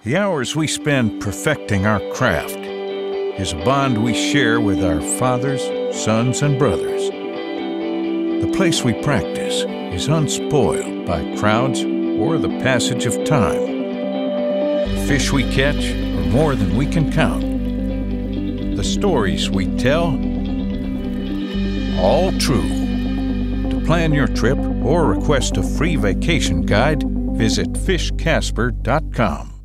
The hours we spend perfecting our craft is a bond we share with our fathers, sons, and brothers. The place we practice is unspoiled by crowds or the passage of time. The fish we catch are more than we can count. The stories we tell, all true. To plan your trip or request a free vacation guide, visit fishcasper.com.